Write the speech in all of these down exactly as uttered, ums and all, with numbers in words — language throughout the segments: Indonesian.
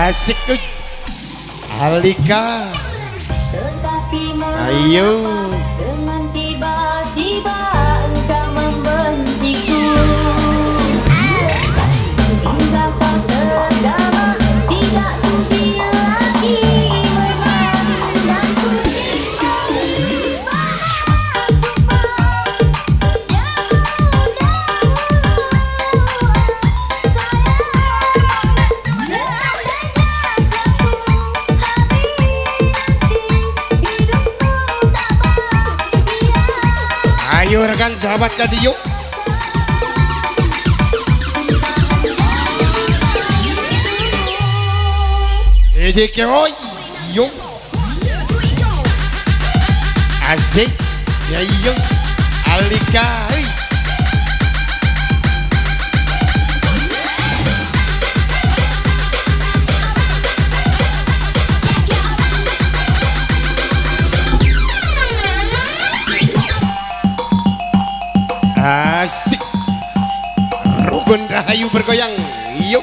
Asik tuh Alika. Ayo. Dengan tiba-tiba engkau membenciku, hingga kau terdawa, tidak sudi lagi memandangku. Ayo rekan sahabat tadi yuk. Ede keroy yuk. Asik ya yuk. Alika. Hey. Asik Rukun Rahayu bergoyang yuk.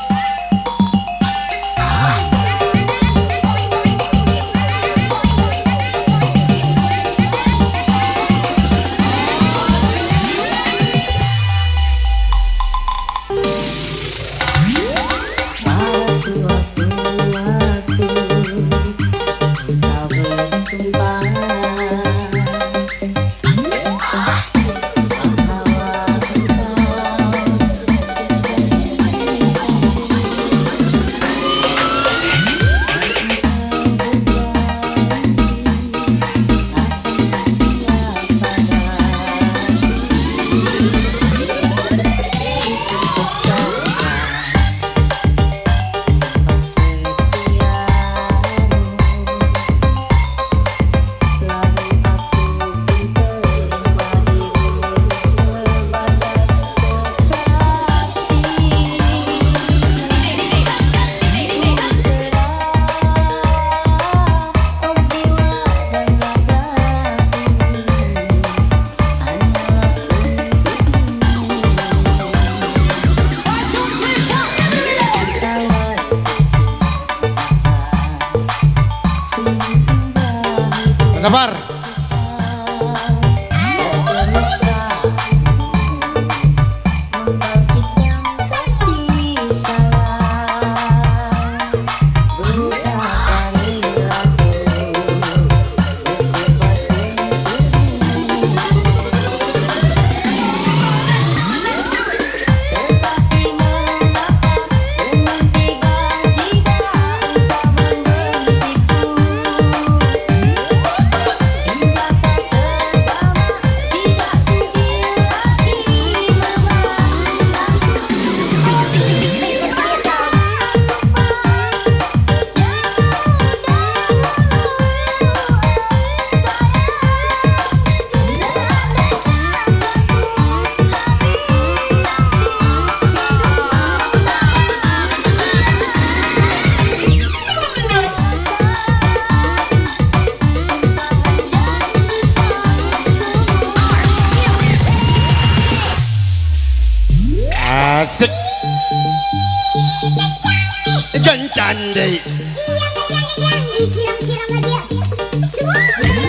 Sabar. Asik Jantan deh. Disiram-siram lagi ya. Semua.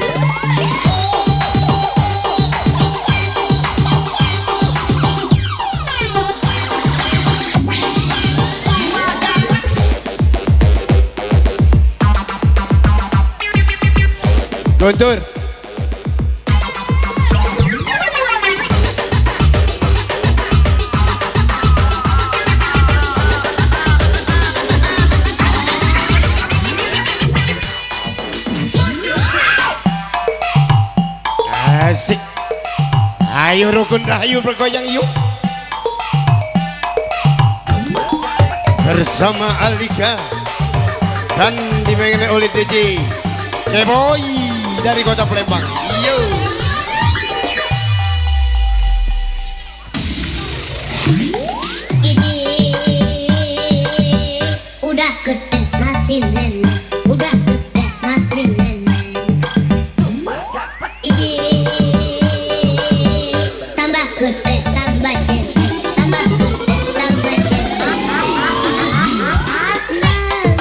Guntur. Asik. Ayo Rukun Rahayu bergoyang yuk. Bersama Alika dan dimainkan oleh D J Keboy dari kota Palembang. Yo. Ini udah gede masih nenek, udah gede masih nenek. Ini tambah gede tambah gede, tambah gede tambah gede.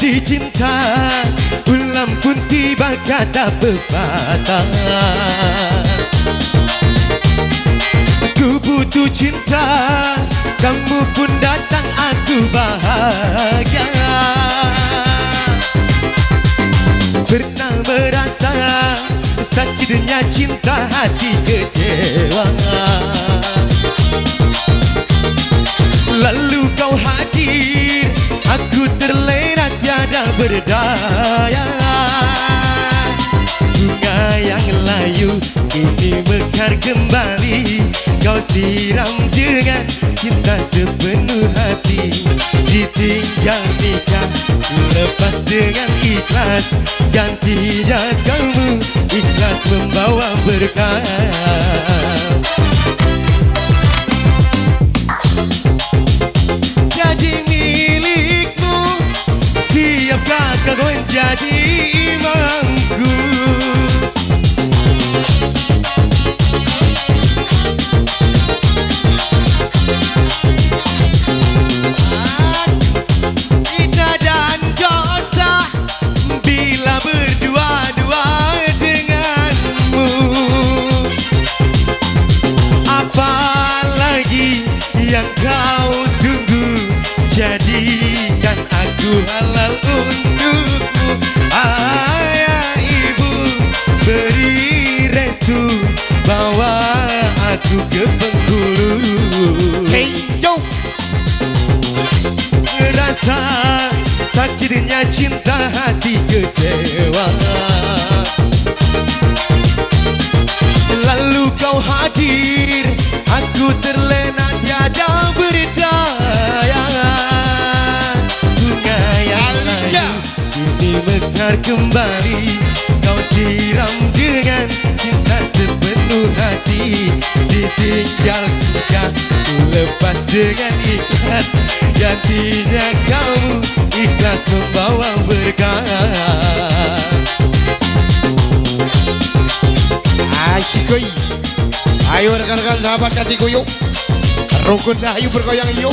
jadi cinta, ulam pun tiba kata pepatah. Aku butuh cinta, kamu pun datang aku bahagia. Pernah merasa sakitnya cinta hati kecewa, lalu kau hadir, aku terlena tiada berdaya. Bunga yang layu ini mekar kembali, kau siram dengan cinta sepenuh hati. Ditinggal nikah, lepas dengan ikhlas, gantinya kamu ikhlas membawa berkah. Jadi milikmu, siapkah kau menjadi imamku? Ina dan dosa bila berdua-dua denganmu. Apalagi yang kau tunggu, jadikan aku halal untukmu. Ayah ibu beri restu, bawa aku ke Bengkulu. Hey yo, Rasa sakitnya cinta hati kecewa, lalu kau hadir, aku terlena tiada berdaya. Bunga yang layu ini mekar kembali, kau siram dengan cinta sepenuh hati. Ditinggal kita, ku lepas dengan ikhlas, gantinya kamu ikhlas membawa berkah. asyik. Ayo rekan-rekan sahabat hatiku yuk, rukun Rahayu bergoyang yuk.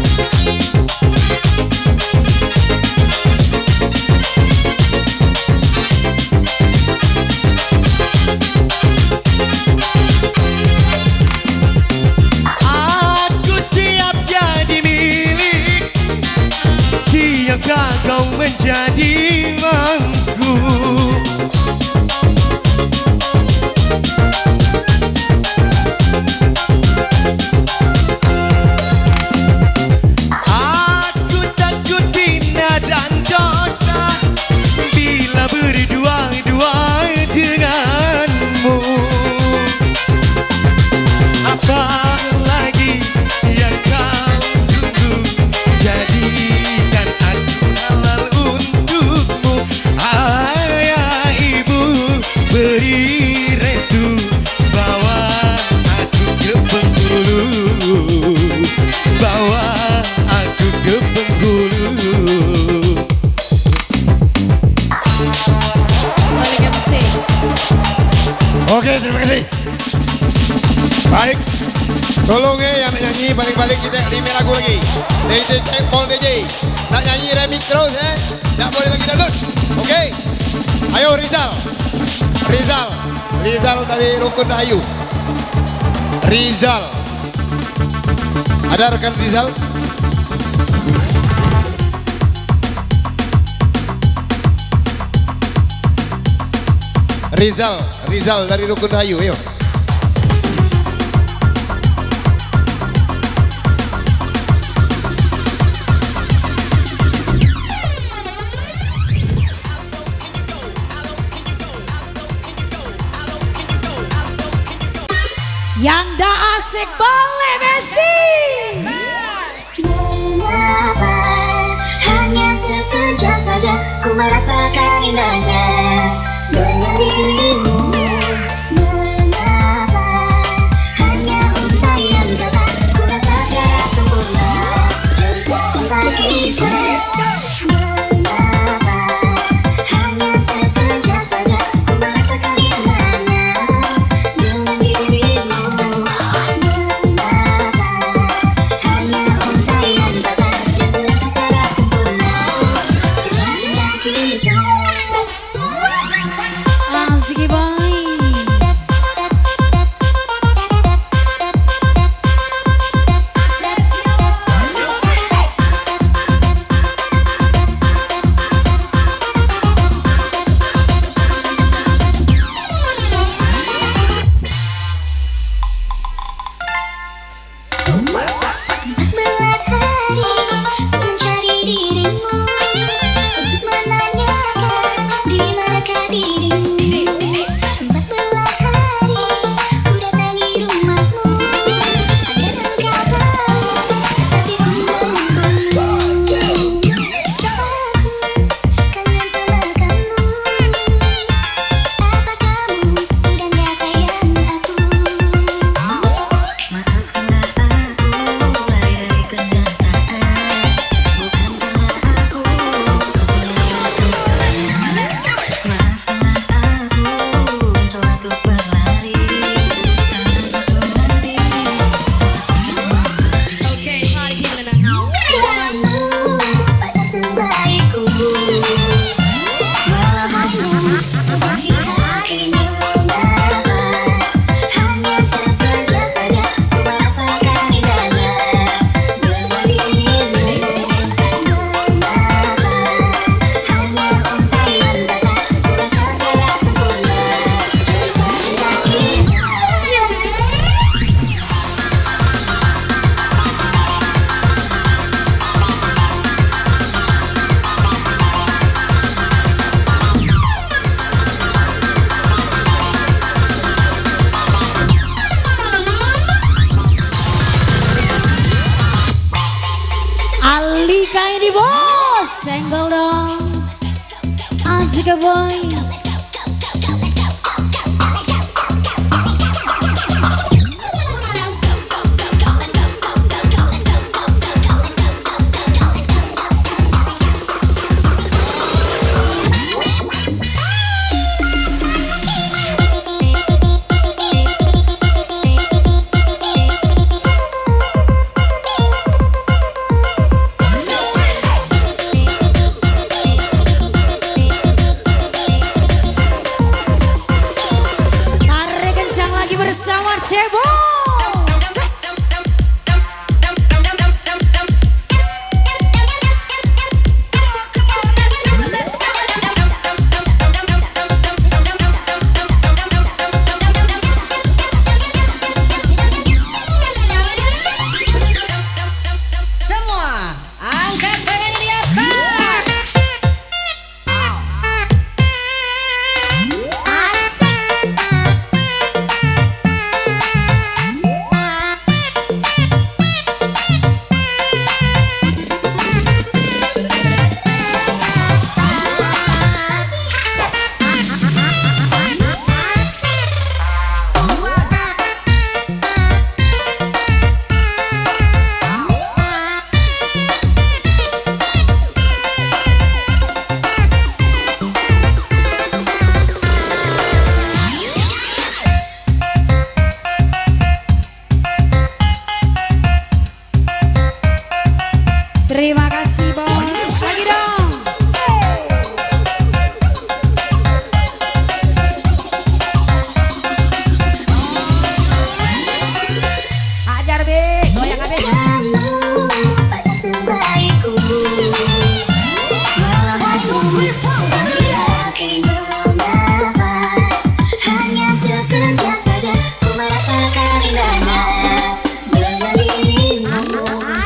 Aku siap jadi milik, siapkah kau menjadi imamku? Aku takut hina dan dosa bila berdua-dua denganmu. Apalagi yang kau tunggu, jadikan aku halal untukmu. Ayah ibu beri restu, bawa aku ke Bengkulu, bawa aku ke Bengkulu. Balik M C. Oke, terima kasih. Baik, tolong ya yang nyanyi balik-balik kita lima lagu lagi. D J Cekpol D J, nak nyanyi remix terus ya, tak boleh lagi download. Oke, ayo Rizal, Rizal, Rizal dari Rukun Rahayu. Rizal, ada rekan Rizal? Rizal, Rizal dari Rukun Rahayu, ayo. Yang dah asik boleh Besti. Mengapa hanya sekejap saja ku merasakan indahnya dengan dirimu. Mengapa hanya untayan kata ku rasakan sempurna cerita cinta kita. Mengapa hanya sekejap saja ku merasakan indahnya dengan dirimu. Mengapa hanya untayan kata yang ku rasakan sempurna cerita Jika boy. Bersama Cebo Semua angkat tangan di atas. Terima kasih bos. Lagi dong. Ajar be, goyang abe. Kamu pacar terbaikku. Mahaku yakin mengapa hanya sekedar saja ku merasakan indahnya dengan dirimu.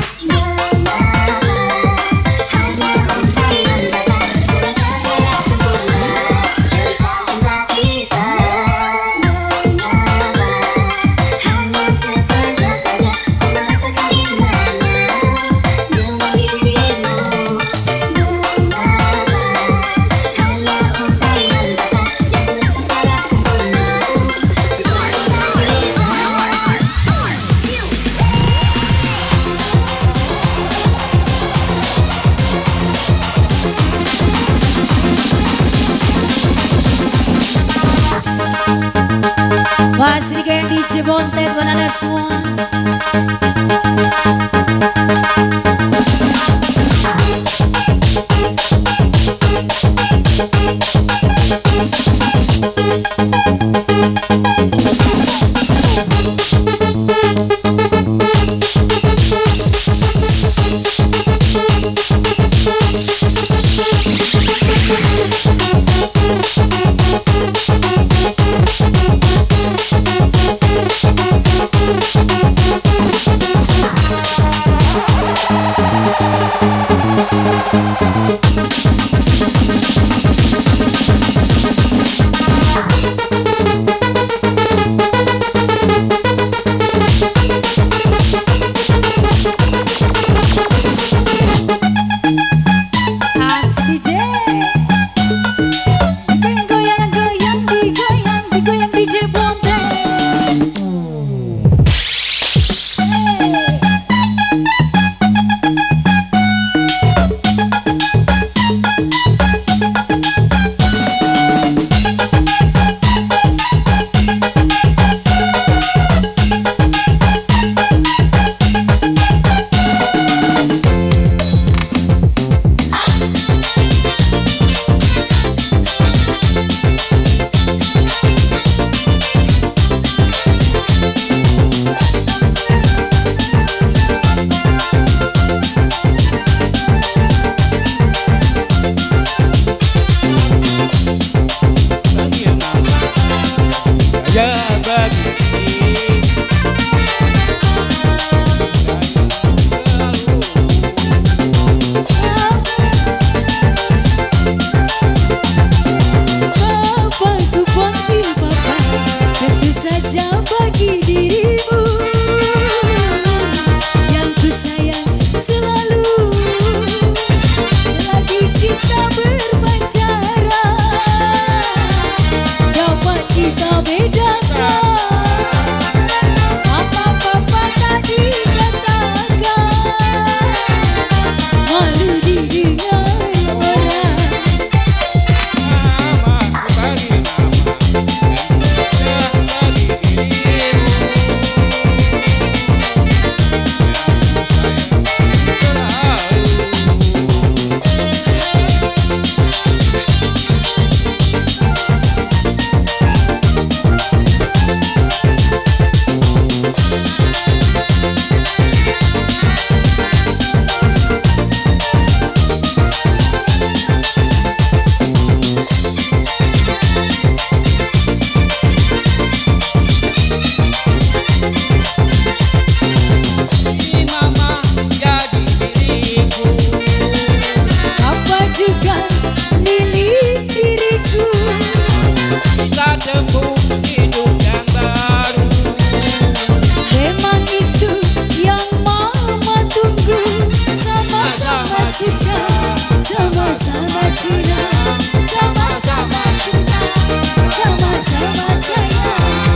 Mas Rika yang di Cibonte buat anda semua. kita tempuh hidup yang baru. Memang itu yang mama tunggu. Sama-sama suka, sama-sama senang, sama-sama cinta, sama-sama sayang.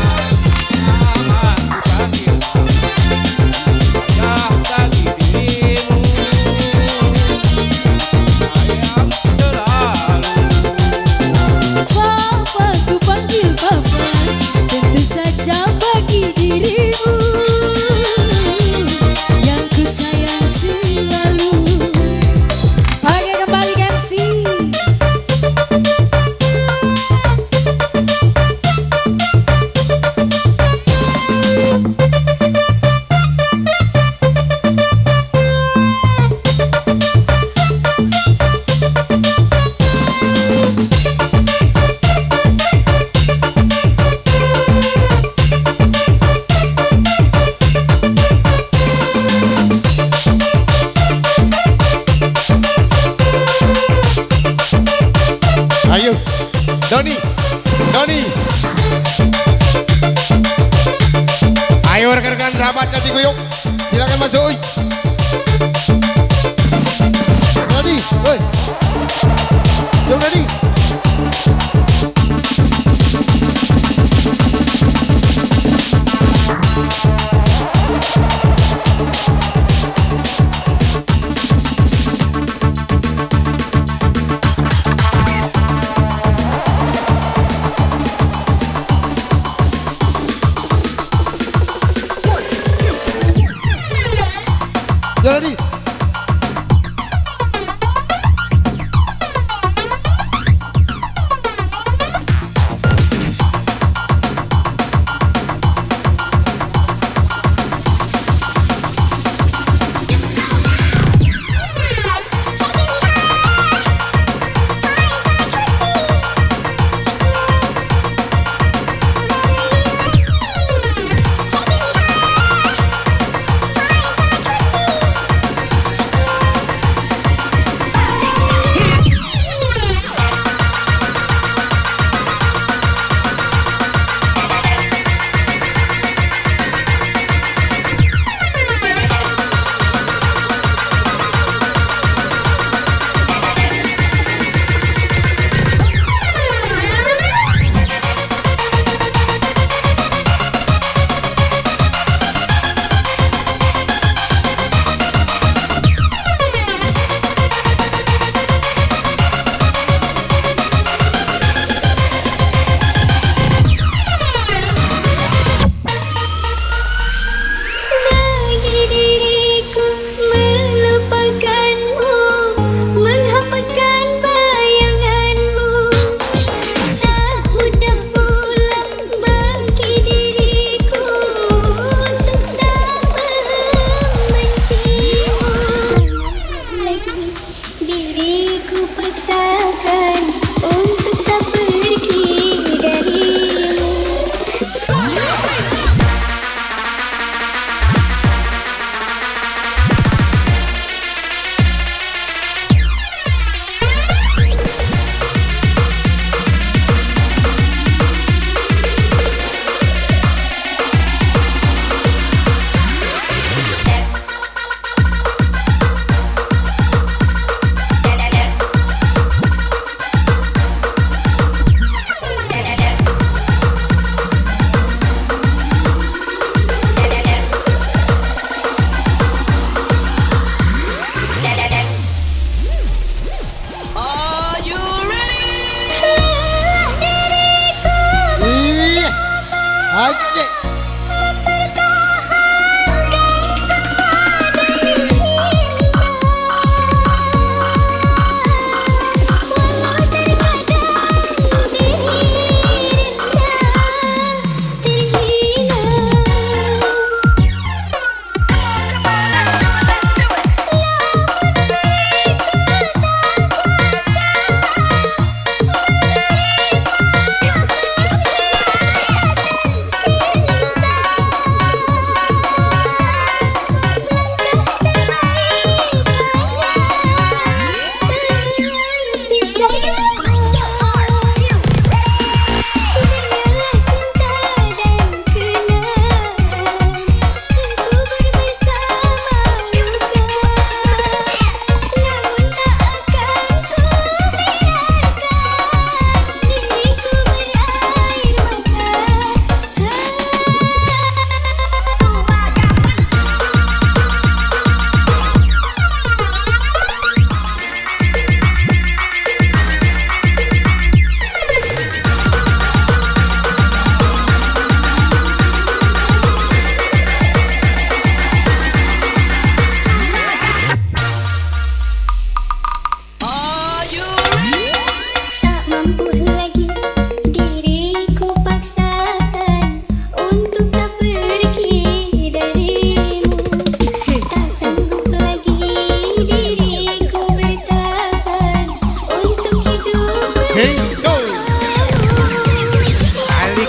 Ayo, Doni, Doni. Ayo rekan-rekan sahabat Cati Guyuk, silakan masuk. Oi. Doni, woi. Jom Doni. Jadi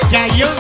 Gayung.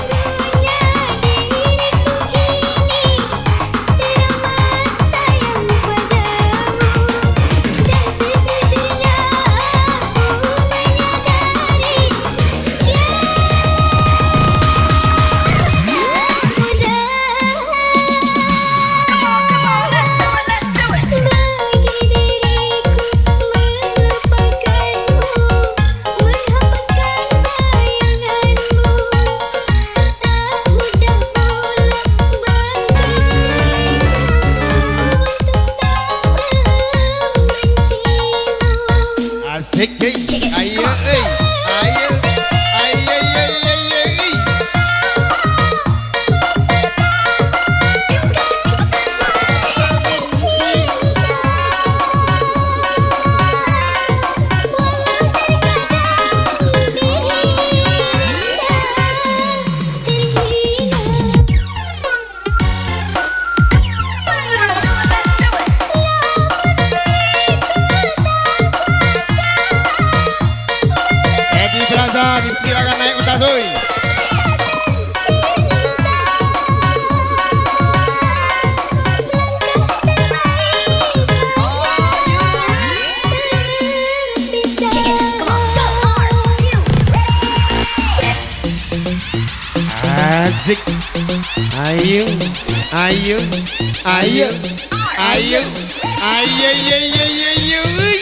Dipersilakan naik utasui. Asik. Ayo, ayo, ayo, ayo, ayo, ayo, ayo, ayo.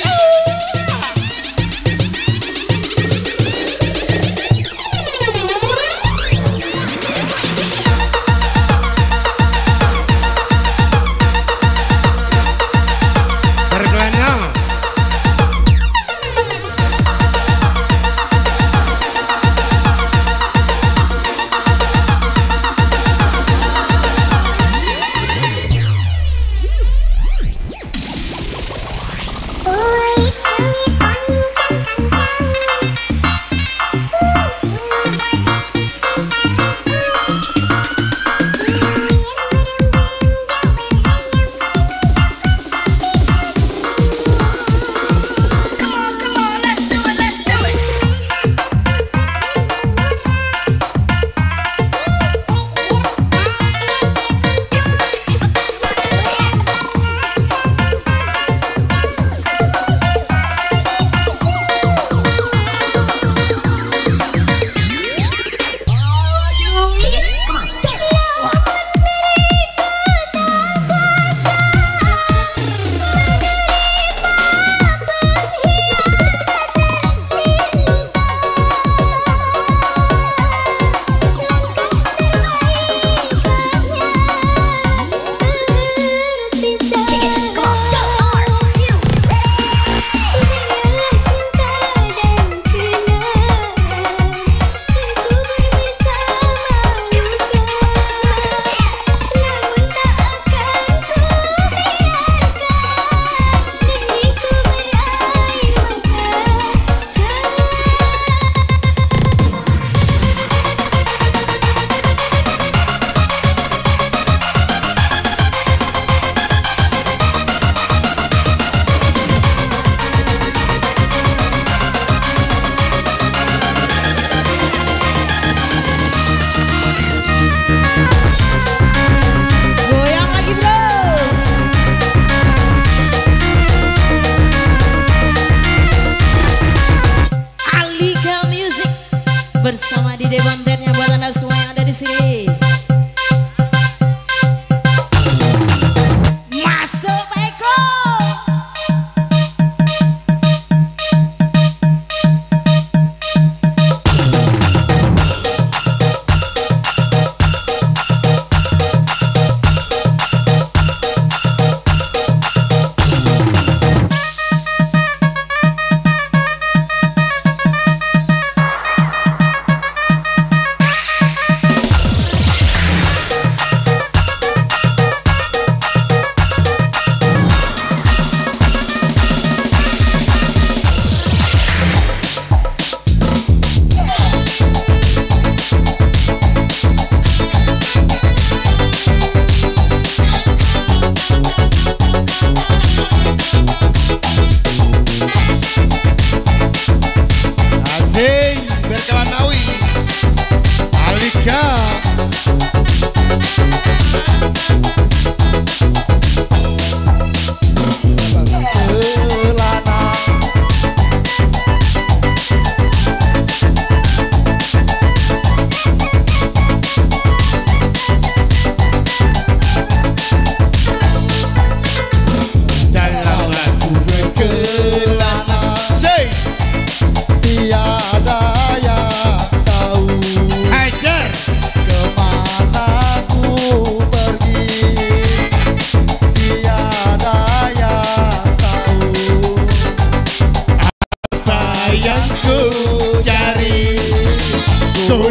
Bersama di Debanternya buat anda semua yang ada di sini. Masuk Pak Eko.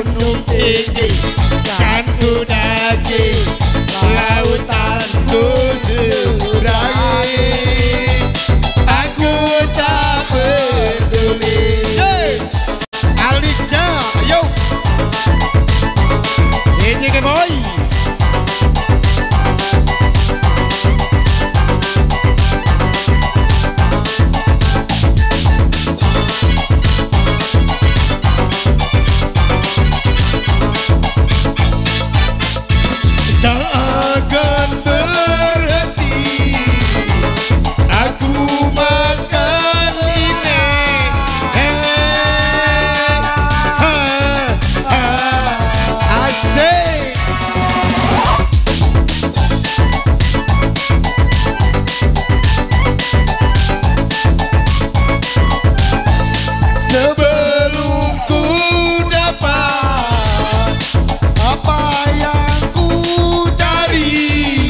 gunung tinggi kan ku daki, lautan ku seberangi, aku tak peduli. Hey! Alika, ayo D J Boy. Tak akan berhenti aku makan ini. Hey, ha, ha, asik. Sebelum ku dapat apa yang ku cari,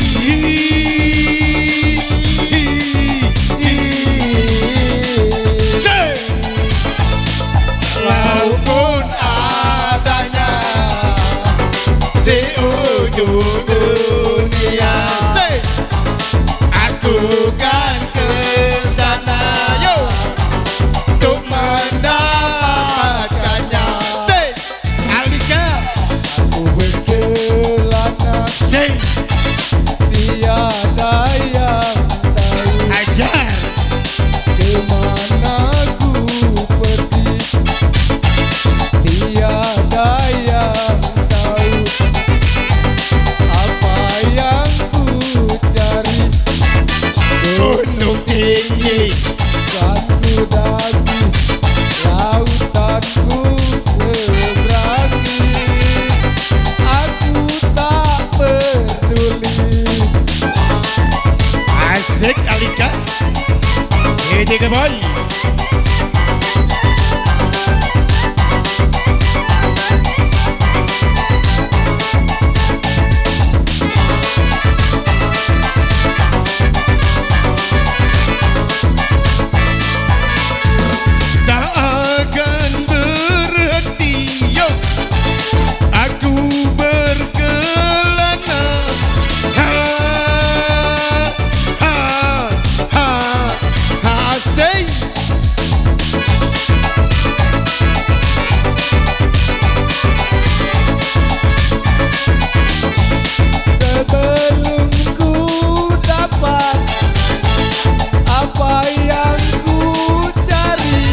walaupun adanya di ujung dunia, aku kan ke sana yo untuk mendapatkannya. Say, Alika, Aku berkelana, say, tiada yang tahu ajar. kemana ku pergi. Tiada yang tahu apa yang ku cari. Gunung tinggi Kan ku daki, lautan ku seberangi, aku tak peduli. asik. Alika, D J Boy. Tak akan berhenti yo aku berkelana, ha, ha, ha, asik. Sebelum ku dapat apa yang ku cari,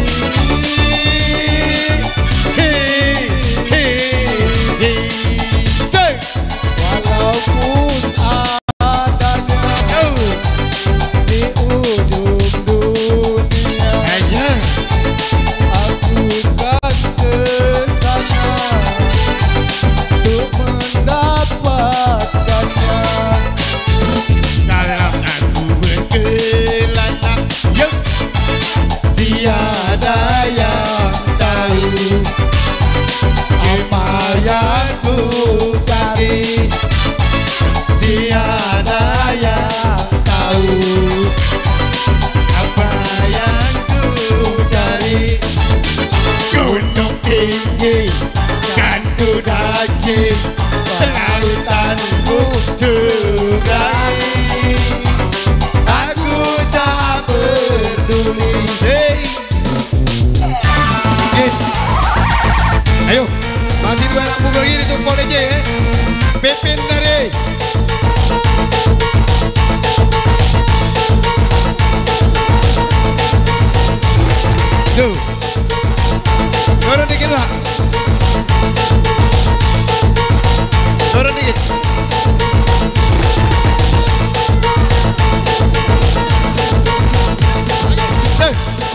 Hey, hey, hey, say, walaupun adanya oh, di ujung dunia, aja. aku kan ke sana untuk mendapatkannya. Kalau aku berkelana, yo, tiada yang tahu apa yang ku cari. Tiada yang tahu apa yang ku cari. Gunung tinggi kan ku daki, lautan ku seberangi, aku tak peduli. Say. Okay. Ayo, masih dua anak muda lagi untuk Pol D J eh. Pepin dari tuh, turun dikit lah, turun dikit. Tuh.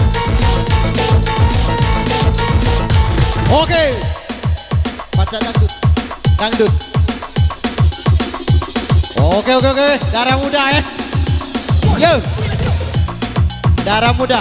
Oke, baca dangdut, dangdut. Oke oke oke, darah muda ya. Yo, darah muda.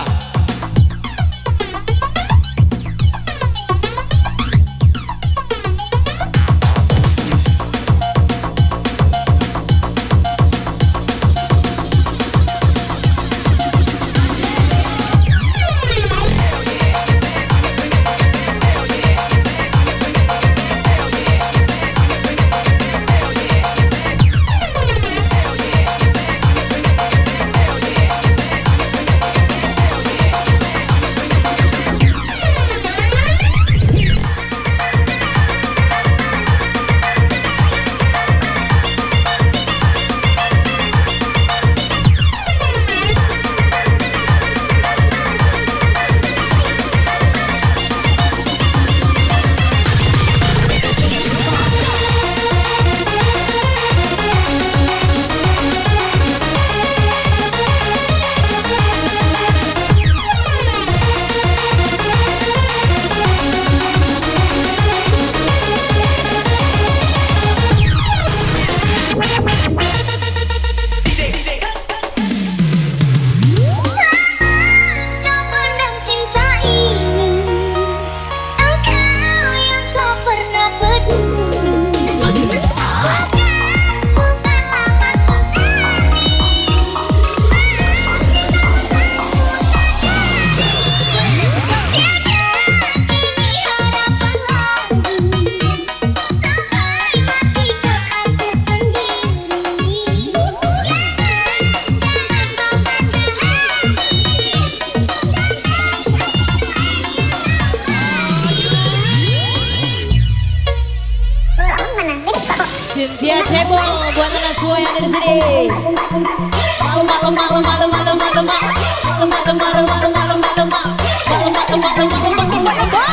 Cynthia Cebol buat anak semua yang ada di sini. Malu malu malu malu malu malu malu malu malu malu malu malu malu malu malu malu malu malu malu.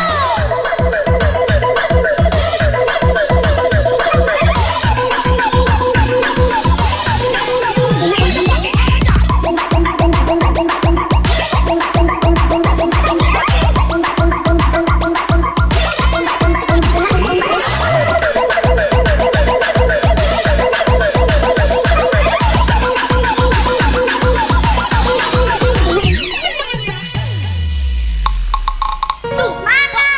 Mana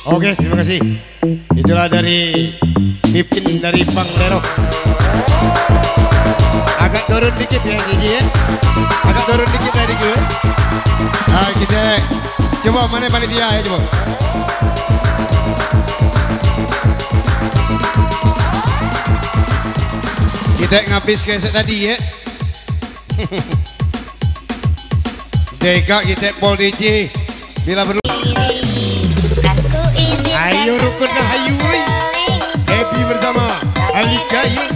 Oke, terima kasih. Itulah dari Pipin dari Bang Lero. Agak turun dikit ya Gigi ya. Agak turun dikit dari gue. Nah, kita coba mana panitia ya coba. Kita ngapis keset tadi ya. Deka kita Pol D J bila perlu. Ayo rukun dah ayo. Happy bersama Alika yuk.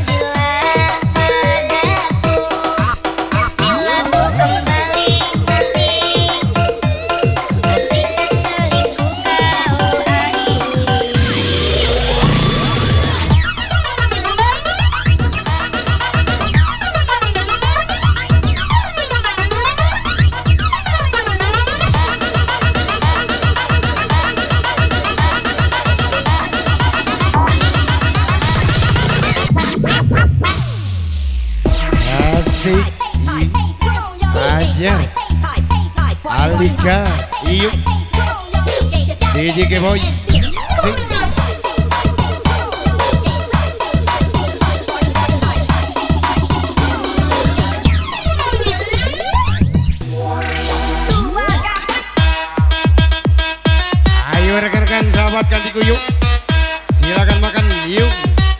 Asik aja Alika yuk D J Keboy sing. Ayo rekan-rekan sahabat Kantiku yuk, silakan makan yuk.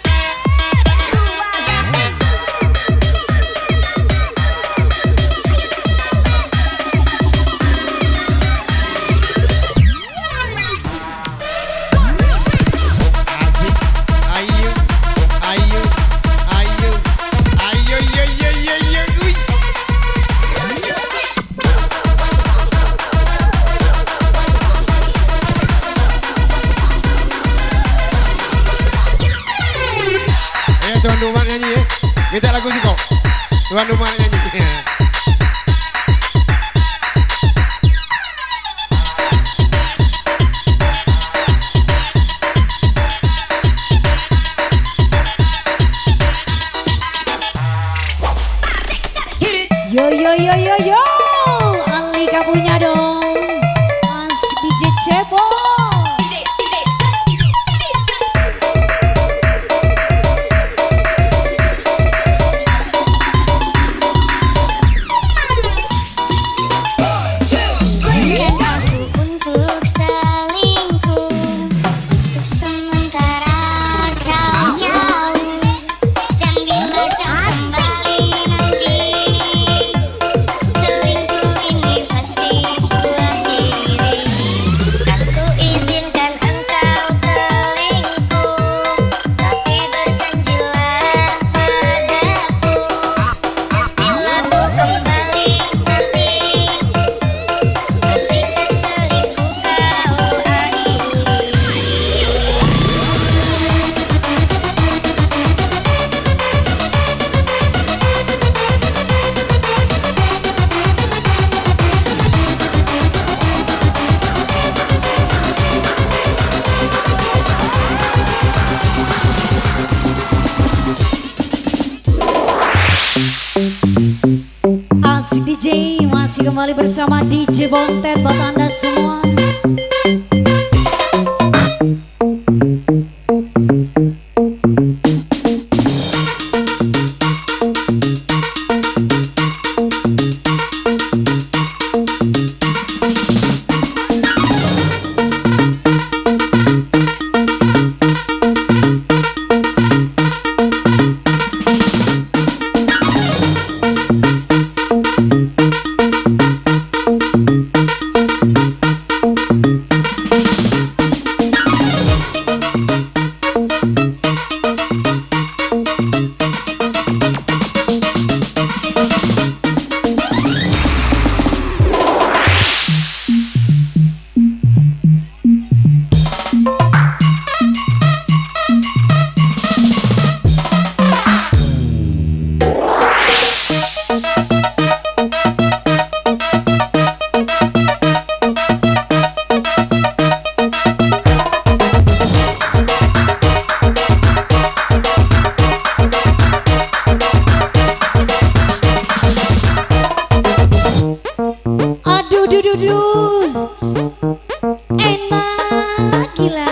Tuan rumah nyanyi ya. Minta lagu juga. Tuan rumah nyanyi. Yo yo yo yo yo, Alika punya dong. Mas D J Cebo. Asik D J masih kembali bersama D J Bontet buat anda semua. Aduh, duh, duh, duh. Enak gila.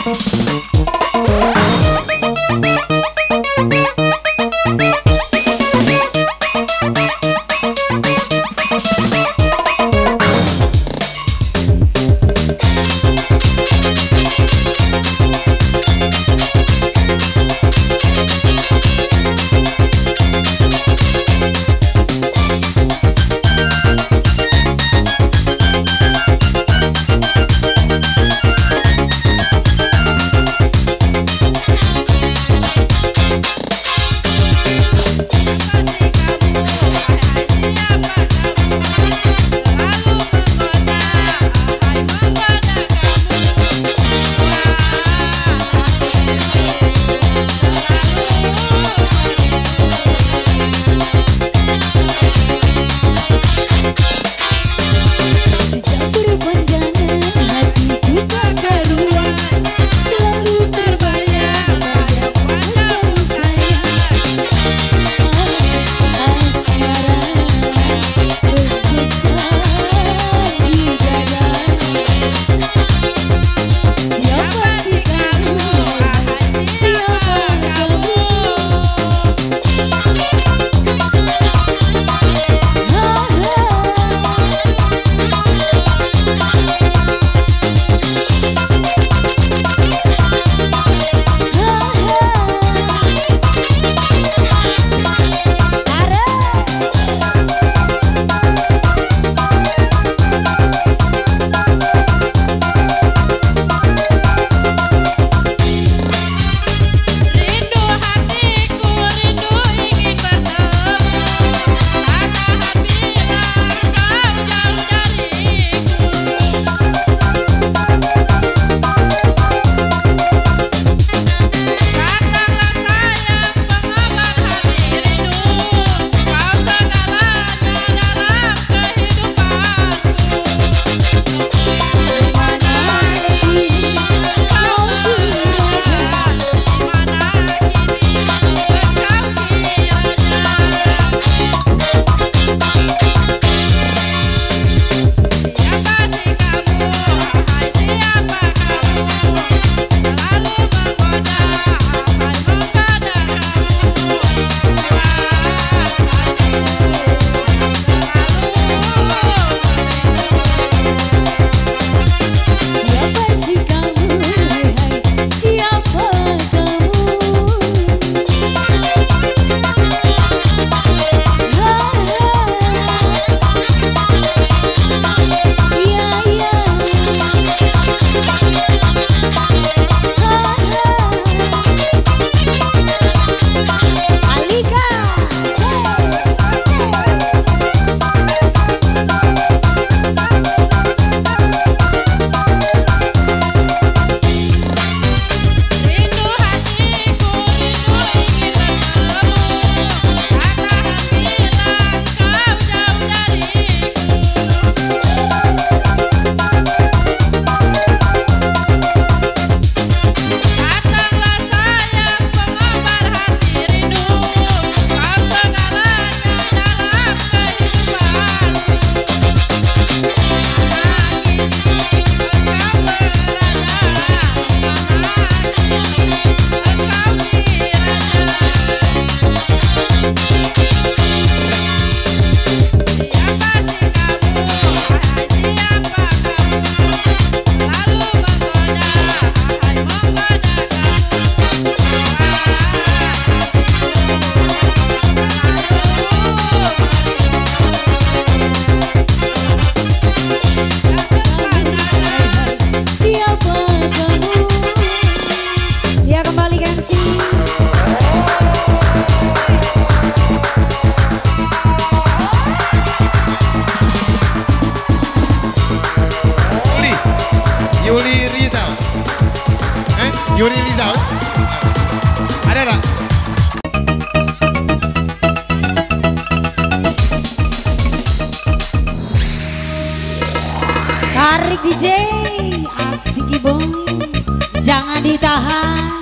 Yuri Rizal. Ada tak? Tarik D J, asik ibu, jangan ditahan.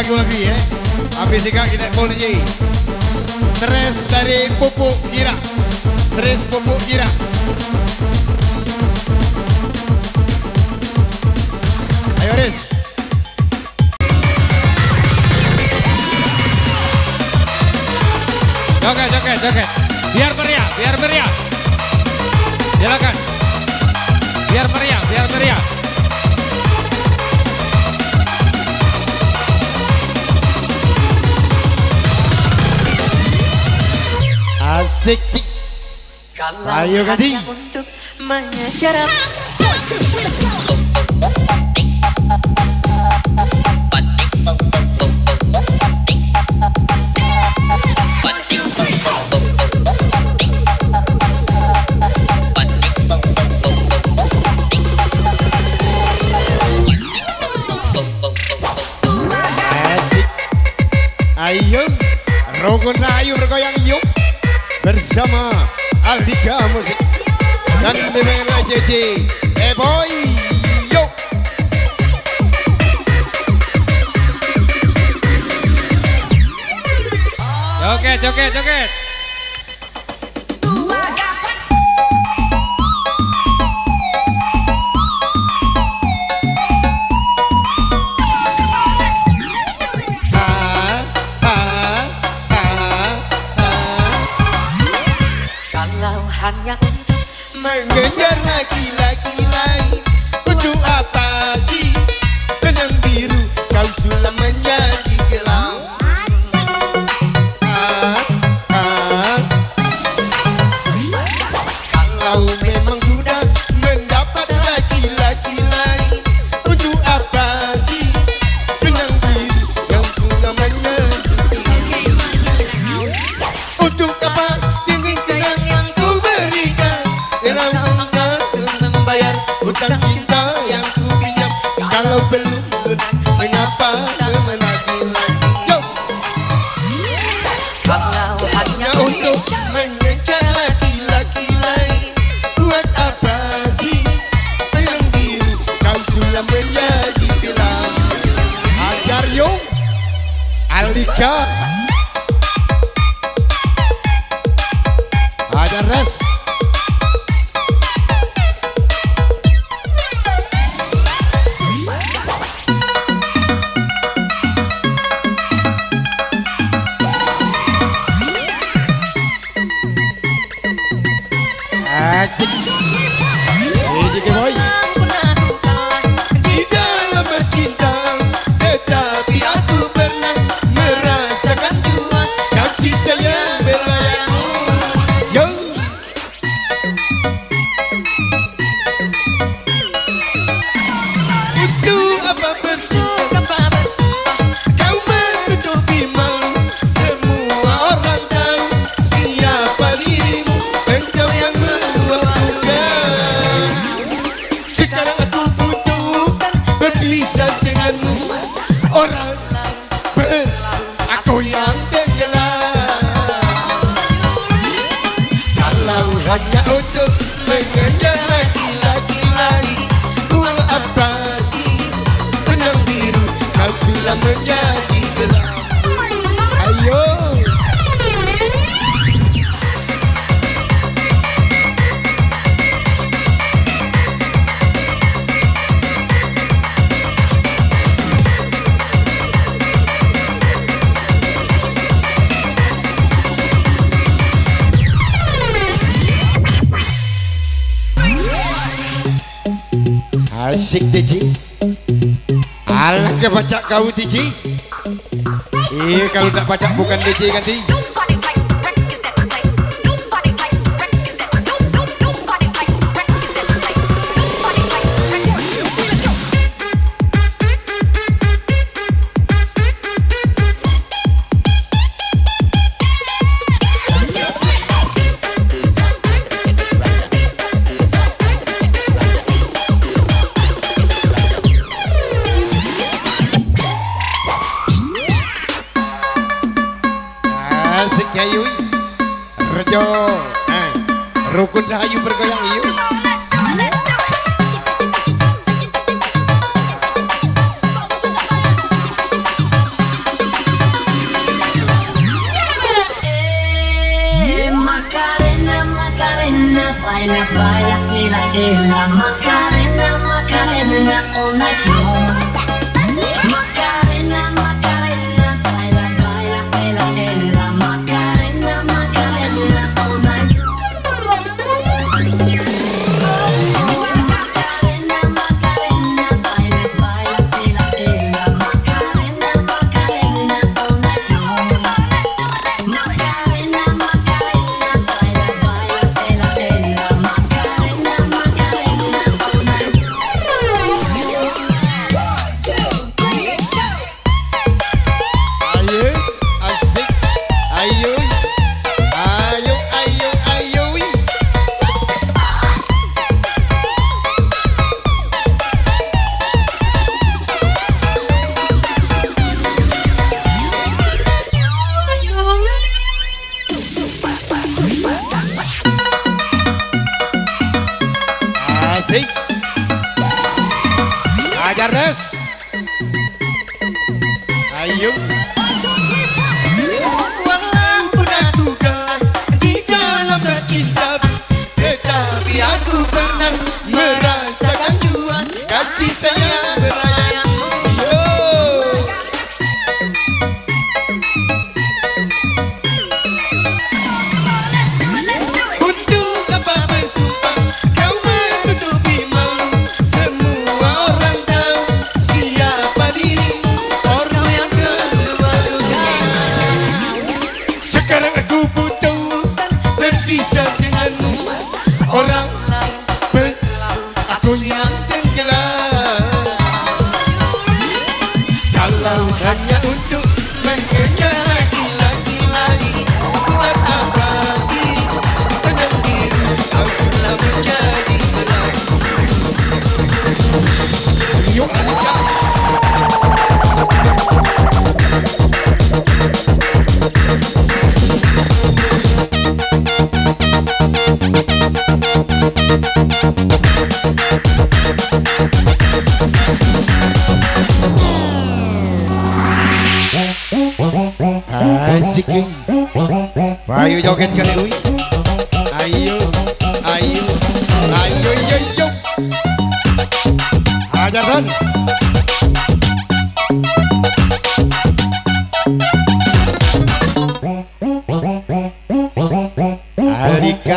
lagu lagi ya. Habis ini kita mau nyanyi. Tres dari Pupuk Gira. Tres Pupuk Gira. Ayo Riz. Joget, joget, joget. Biar meriah, biar meriah. Silakan. Biar meriah, biar meriah. Asik. Ayo Gading. Untuk mengejar Ayo, Rukun Rahayu bergoyang yuk bersama Aldika Musik dan D M J J. Eh boy, yuk. Joget, joget, joget. hanya mengejar laki-laki lain. Untuk apa sih benang biru kau sulam menjadi gelap? Ah, ah. Kalau memang sudah mendapat laki-laki lain, untuk apa sih benang biru kau sulam menjadi gelap? Untuk apa dingin senang yang ku berikan dalam untuk membayar hutang cinta yang ku pinjam? Kalau belum lunas, mengapa menagih-lagi? Yo! kalau hanya Hanya untuk mengejar laki-laki lain, buat apa sih benang biru kau sulam menjadi gelap? Ajar yo, Aldika. Ada res. Asik. Ini ke boy. Di dalam bercinta, tetapi aku pernah merasakan dua kasih sayang belayanmu. Yo. Itu apa bercinta? Kau menutupi malu, semua orang tahu siapa dirimu. Engkau yang membuatkan. Sekarang aku putuskan berpisah denganmu. Orang ber, aku yang tenggelam. Kalau hanya untuk mengejar laki-laki lain, buang apa sih benang biru kau sudah menjadi gelap? Ayo. Asik D J. Alah ke pacak kau D J. Eh kalau tak pacak bukan D J ganti. Asik ya Yui. Rejo. Eh, Rukun Rahayu bergoyang Yui. Macarena, baila, baila, ela, ela, Macarena, Macarena, all night long. Macarena, Macarena, baila, baila, ela, ela, Macarena, Macarena, all night long. Macarena, Macarena, baila, baila, ela, ela, Macarena, Macarena, all night long. Macarena, Macarena, baila, baila, ela, ela, Macarena, Macarena, all night long. Ayo, asik. Ayo. Ayo, ayo, ayo. Asik. Ajar terus. Ayo. Walaupun aku kalah di dalam cinta, tetapi aku pernah merasakan jua kasih sayang berayang. Yo. Untuk apa bersumpah kau menutupi malu, semua orang tahu siapa dirimu, orang yang kedua dugaan. Sekarang aku putuskan berpisah denganmu, orang lain aku yang tenggelam. Kalau hanya untuk mengejar laki-laki lagi, buat apa sih tenang diri, kau sudah menjadi tenang. Yuk, Anika. Asik. Ayo joget kali Ui. Ayo, ayo, ayo, ayo, ayo. Ajar Son. Alika.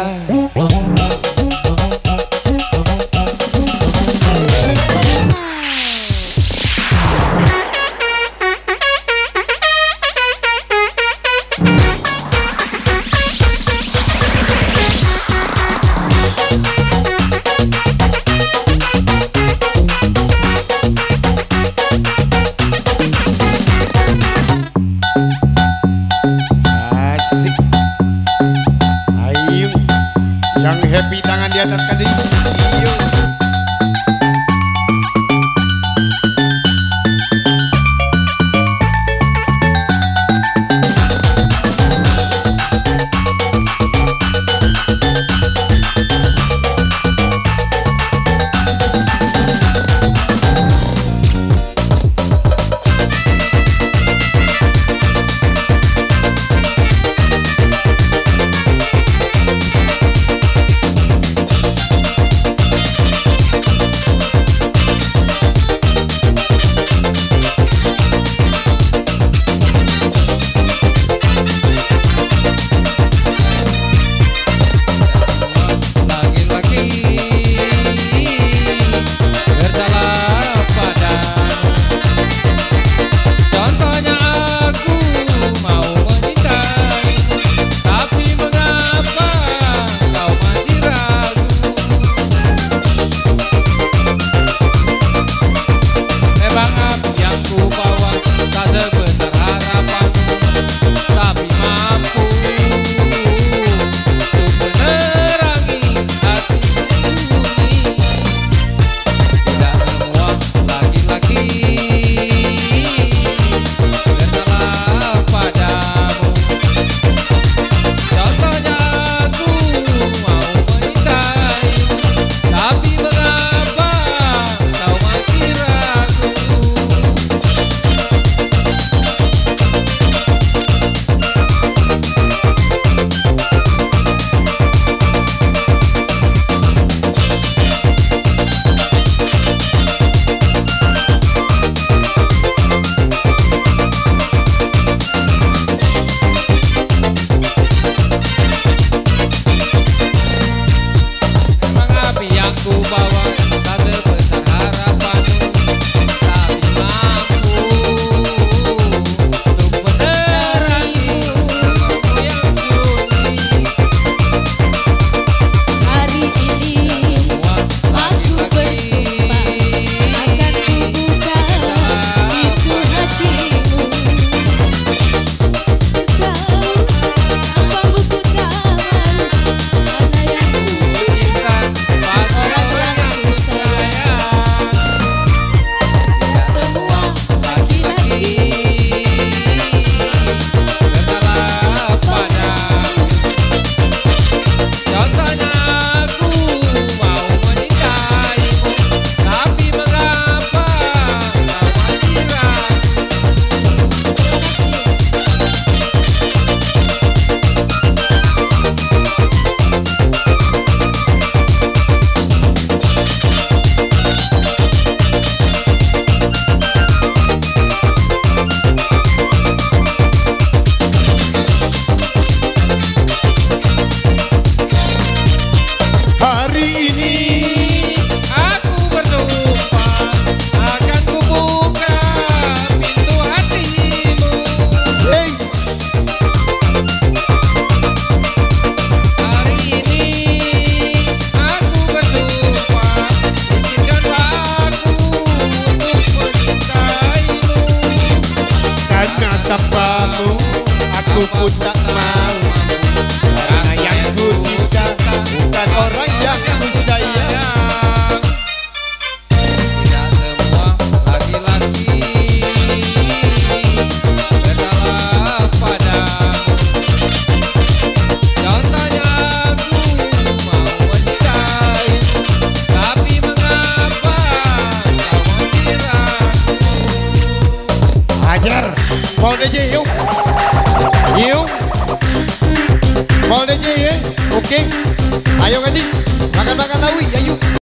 Asik. Ayo. Yang happy tangan di atas kali. Ayo. bawa tak sebesar harapanmu, tapi mampu untuk menerangi ilmu yang sunyi. Hari ini aku bersumpah akan kubuka pintu hatimu. Kau tanpa buku taman, mana yang Berikan pasangan yang sayang, semua laki-laki bersalah padamu. Contohnya aku mau menikaimu, tapi mengapa kau masih ragu? Hari ini Aku bersumpah akan kubuka pintu hatimu. hey, Hari ini aku bersumpah, izinkanlah aku untuk menikaimu. karena tanpamu aku pun tak mau. Karena yang ku cinta bukan orang yang ku sayang. Tidak semua laki-laki bersalah padamu. Contohnya aku mau menikaimu, tapi mengapa kau masih ragu? Ajar, Paul D J yuk, yuk, Paul D J ya, oke, ayo ganti, makan-makan lawi, ayo.